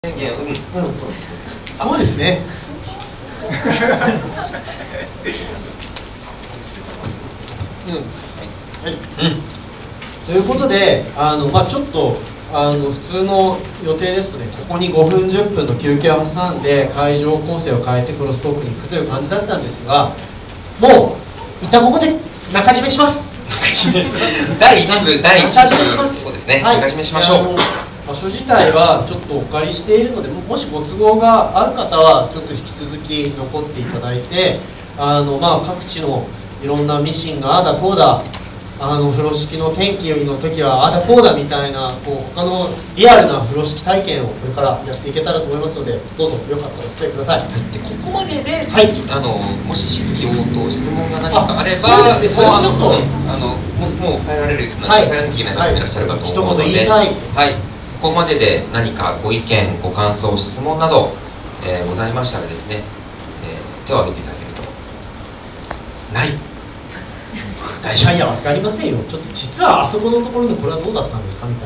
そうですね。ということで、ちょっと普通の予定ですとね、ここに5分10分の休憩を挟んで会場構成を変えてクロストークに行くという感じだったんですが、もう一旦ここで中締めします。 第1部、第1部、 そうですね。中締めしましょう。 場所自体はちょっとお借りしているので、もしご都合がある方はちょっと引き続き残っていただいて、各地のいろんなミシンがあだこうだ、風呂敷の天気の時はあだこうだみたいな他のリアルな風呂敷体験をこれからやっていけたらと思いますので、どうぞよかったらお伝えください。 でここまでで、 はい、 もし質疑応答質問が何かあれば、 そうですね、それはちょっともう変えられる、変えられなきゃいけない方もいらっしゃるかと思うので、 一言言いたい。 はい。ここまでで何かご意見、ご感想、質問など、ございましたらですね、手を挙げていただけると。ない。大丈夫。 いや、わかりませんよ。ちょっと実はあそこのところのこれはどうだったんですかみたい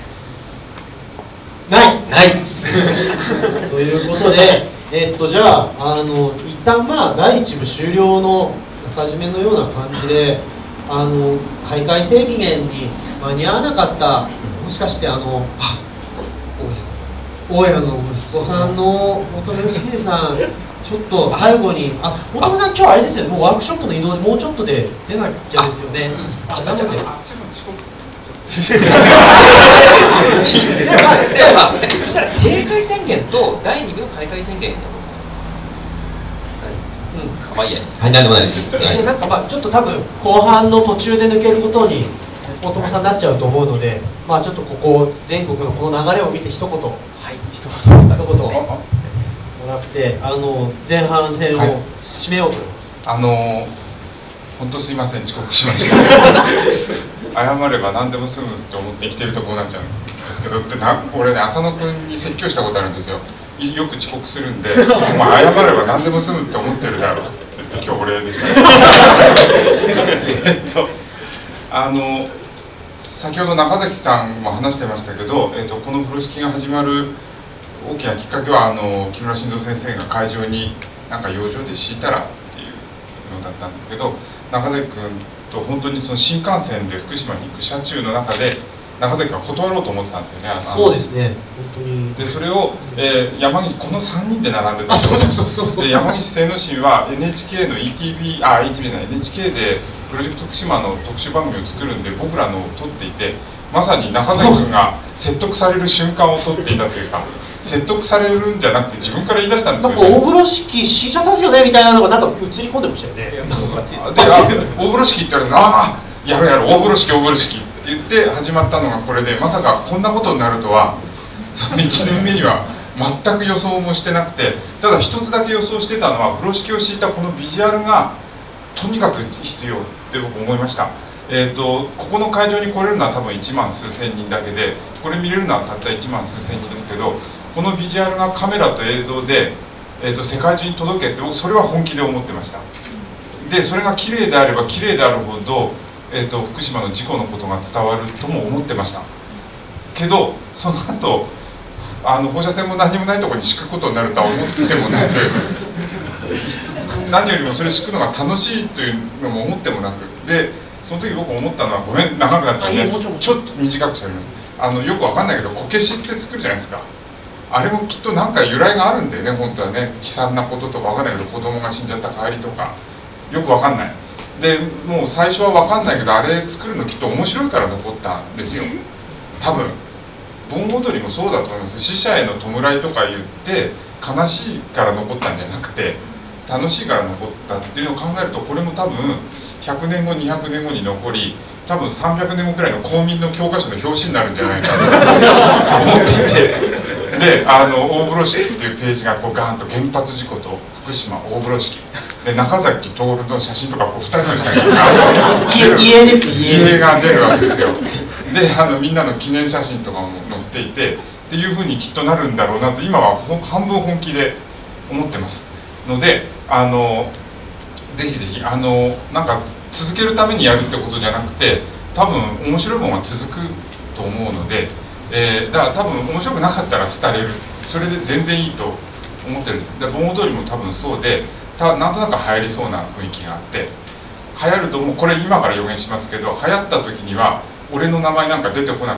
な。ない。ということで、じゃあ、一旦第1部終了の中締めのような感じで、開会制限に間に合わなかった、もしかして大家の息子さんの本村茂さん、ちょっと最後に、本村さん、今日あれですよね、もうワークショップの移動でもうちょっとで出なきゃですよね。 そうです。 なので。 そしたら閉会宣言と第2部の開会宣言。まあいいや。はい、なんでもないです。 なんかちょっと多分後半の途中で抜けることに大友さんになっちゃうと思うので、ちょっとここ全国のこの流れを見て一言、もらって前半戦を締めようと思います。 本当すいません、遅刻しました謝れば何でも済むって思って生きてるとこうなっちゃうんですけど俺ね、浅野君に説教したことあるんですよ。よく遅刻するんで「お前謝れば何でも済むって思ってるだろ」って言って今日お礼でした先ほど中崎さんも話してましたけど、この風呂敷が始まる大きなきっかけは木村晋三先生が会場になんか養生で敷いたらっていうのだったんですけど、中崎君と本当にその新幹線で福島に行く車中の中で中崎は断ろうと思ってたんですよね。 そうですね、本当に。 でそれを、山岸この3人で並んでたんですよ。で山岸清野氏は NHK の ETV じゃない NHK でプロジェクト徳島の特集番組を作るんで僕らのを撮っていて、まさに中崎君が説得される瞬間を撮っていたというか、説得されるんじゃなくて自分から言い出したんですよね。 なんか大風呂敷敷いちゃったんですよねみたいなのがなんか映り込んでましたよね。で大風呂敷って言われて「ああやるやる大風呂敷大風呂敷」って言って始まったのがこれで、まさかこんなことになるとはその1年目には全く予想もしてなくて、ただ一つだけ予想してたのは風呂敷を敷いたこのビジュアルがとにかく必要って僕思いました。ここの会場に来れるのは多分1万数千人だけで、これ見れるのはたった1万数千人ですけど、このビジュアルがカメラと映像で、世界中に届けってそれは本気で思ってました。でそれが綺麗であれば綺麗であるほど、福島の事故のことが伝わるとも思ってましたけど、その後放射線も何にもないところに敷くことになるとは思ってもないという何よりもそれ敷くのが楽しいというのも思ってもなく、でその時僕思ったのは、ごめん長くなっちゃうんでちょっと短くしてあります。よくわかんないけどこけしって作るじゃないですか。あれもきっと何か由来があるんだよね、本当はね。悲惨なこととかわかんないけど、子供が死んじゃった帰りとかよくわかんない。でもう最初はわかんないけど、あれ作るのきっと面白いから残ったんですよ多分。盆踊りもそうだと思います。死者への弔いとか言って悲しいから残ったんじゃなくて楽しいから残ったっていうのを考えると、これも多分100年後200年後に残り、多分300年後くらいの公民の教科書の表紙になるんじゃないかと思っていて、で大風呂敷っていうページがこうガーンと原発事故と福島大風呂敷で中崎徹の写真とか2人の写真が家が出るわけですよ。でみんなの記念写真とかも載っていてっていうふうにきっとなるんだろうなと今は半分本気で思ってますので、ぜひぜひなんか続けるためにやるってことじゃなくて、多分面白いものが続くと思うので、 だから多分面白くなかったら廃れる、それで全然いいと思ってるんです。で盆踊りも多分そうで、なんとなく流行りそうな雰囲気があって、流行るともうこれ今から予言しますけど、流行った時には俺の名前なんか出てこなく